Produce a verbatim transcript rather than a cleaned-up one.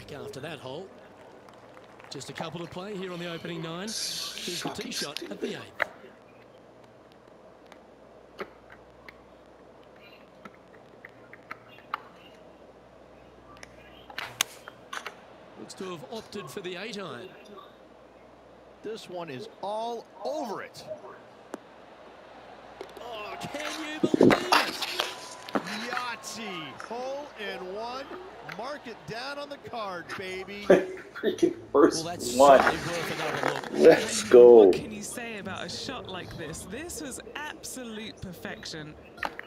back after that hole. Just a couple to play here on the opening nine. Here's the tee shot at the eighth. Looks to have opted for the eight iron. This one is all over it. Oh, can you believe it? Yahtzee, hole in one. Mark it down on the card, baby. Freaking first Well, that's one. certainly worth another look. Let's go. What can you say about a shot like this? This was absolute perfection.